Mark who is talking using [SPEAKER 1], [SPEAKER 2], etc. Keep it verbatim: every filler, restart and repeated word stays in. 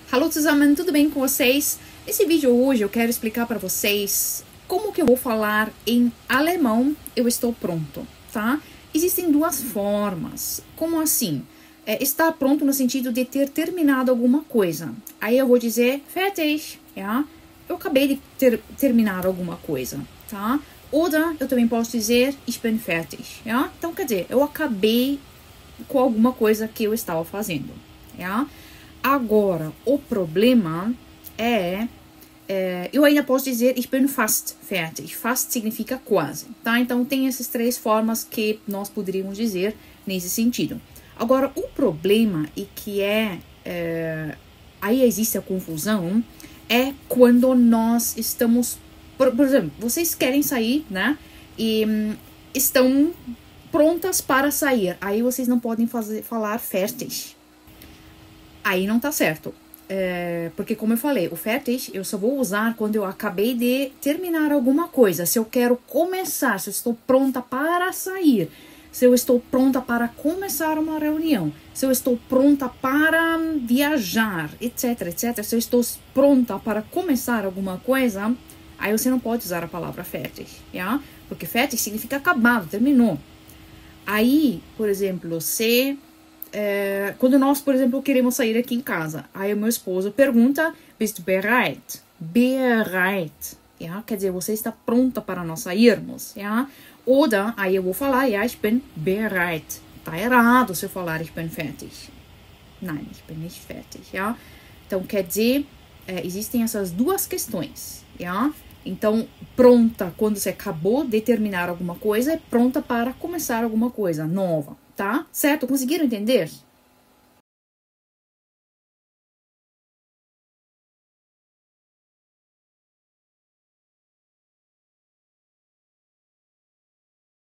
[SPEAKER 1] Hallo zusammen, tudo bem com vocês? Nesse vídeo hoje eu quero explicar para vocês como que eu vou falar em alemão eu estou pronto, tá? Existem duas formas. Como assim? É, estar pronto no sentido de ter terminado alguma coisa. Aí eu vou dizer fertig, ja? Eu acabei de ter, terminar alguma coisa, tá? Ou eu também posso dizer ich bin fertig, ja? Então quer dizer, eu acabei com alguma coisa que eu estava fazendo, ja? Agora, o problema é, é, eu ainda posso dizer ich bin fast fertig. Fast significa quase, tá? Então, tem essas três formas que nós poderíamos dizer nesse sentido. Agora, o problema e que é, é aí existe a confusão, é quando nós estamos, por, por exemplo, vocês querem sair, né? E hum, estão prontas para sair. Aí vocês não podem fazer, falar fertig. Aí não tá certo, é, porque como eu falei, o fertig eu só vou usar quando eu acabei de terminar alguma coisa. Se eu quero começar, se eu estou pronta para sair, se eu estou pronta para começar uma reunião, se eu estou pronta para viajar, etc, etc. Se eu estou pronta para começar alguma coisa, aí você não pode usar a palavra fertig, ja? Porque fertig significa acabado, terminou. Aí, por exemplo, se... É, quando nós, por exemplo, queremos sair aqui em casa, aí o meu esposo pergunta, bist du bereit? Bereit, ja? Quer dizer, você está pronta para nós sairmos, ja? Ou aí eu vou falar, ja, ich bin bereit. Tá errado se eu falar ich bin fertig. Nein, ich bin nicht fertig, ja? Então, quer dizer, é, existem essas duas questões, ja? Então, pronta quando você acabou de terminar alguma coisa, é pronta para começar alguma coisa nova. Tá? Certo? Conseguiram entender?